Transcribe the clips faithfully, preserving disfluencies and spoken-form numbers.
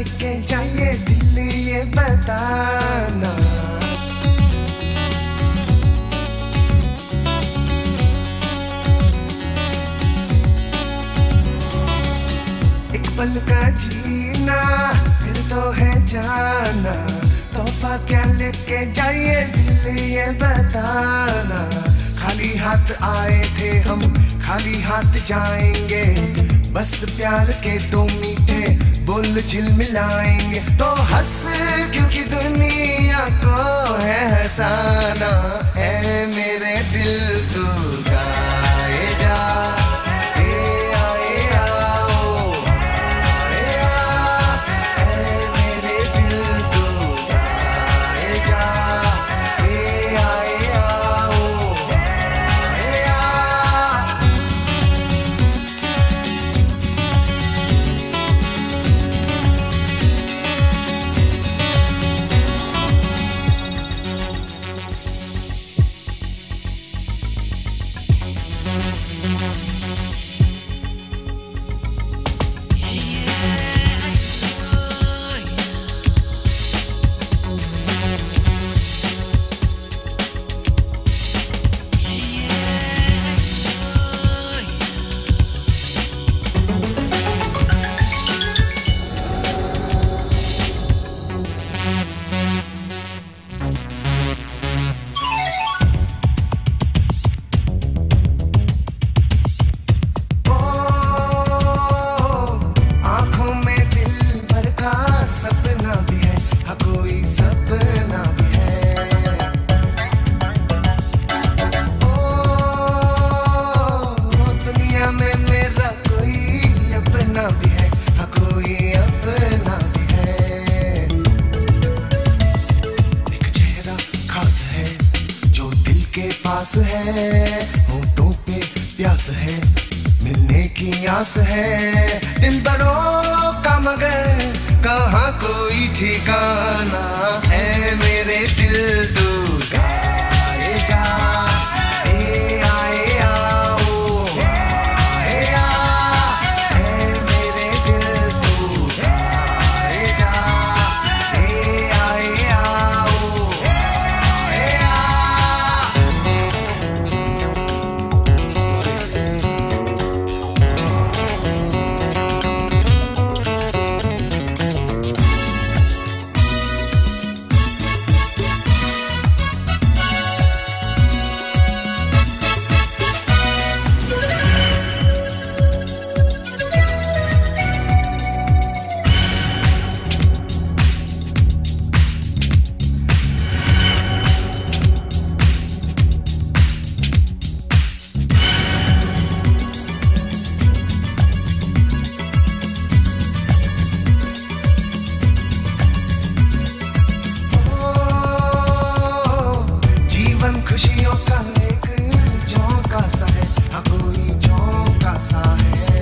लेके जाइए दिल ये बताना। एक पल का जीना फिर तो है जाना, तोहफा क्या लेके जाइए दिल ये बताना। खाली हाथ आए थे हम खाली हाथ जाएंगे, बस प्यार के दो मीठे बोल झिलमिलाएंगे। तो हंस क्योंकि दुनिया को है हंसाना, ऐ मेरे दिल तू गाए जा। है होठों पे प्यास है, मिलने की आस है। दिल बरों का मगर कहाँ कोई ठिकाना, ऐ मेरे दिल तू गाए जा। खुशियों का एक झोंका सा है, हाँ कोई झोंका सा है।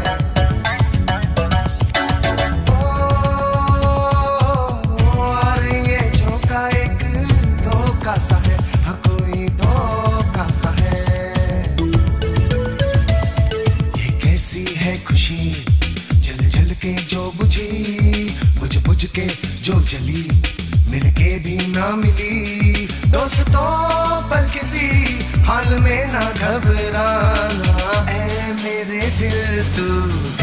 ओ और ये झोंका एक धोखा सा है, हाँ कोई धोखा सा है। ये कैसी है खुशी जल जल के जो बुझी, बुझ बुझ के जो जली, मिलके भी ना मिली। दोस्तों पर किसी हाल में ना घबराना, ऐ मेरे दिल तू